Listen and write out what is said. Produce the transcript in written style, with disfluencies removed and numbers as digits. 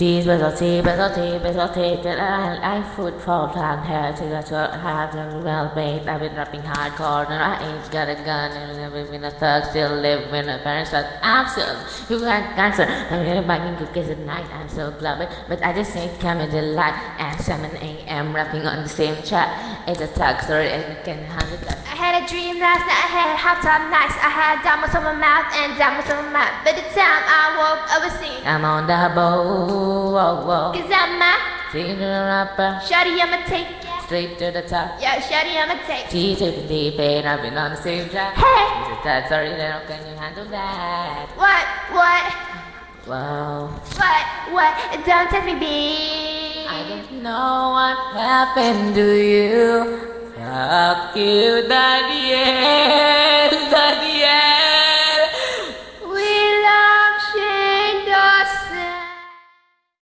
Tease specialty that I footfall time hair to the short have them well made. I've been rapping hardcore and I ain't got a gun and never been a thug, still live when a parents but I'm still you got cancer. I'm here buying cookies at night, I'm so glad but I just ain't coming to light at 7 a.m. rapping on the same track. It's a thug story and you can handle that. I had a dream last night, I had half time nights. I had diamonds on my mouth and diamonds on my mouth. By the time I woke, I was singing, I'm on the boat, whoa, whoa. cause I'm a Singer rapper, shawty, I'ma take, straight to the top. yeah, shawty, I'ma take. She's taking deep and I've been on the same track. Hey, It's a thug story, then how can you handle that? what, Wow. don't test me, B. I don't know what happened to you. Fuck you, Daddy, Daddy.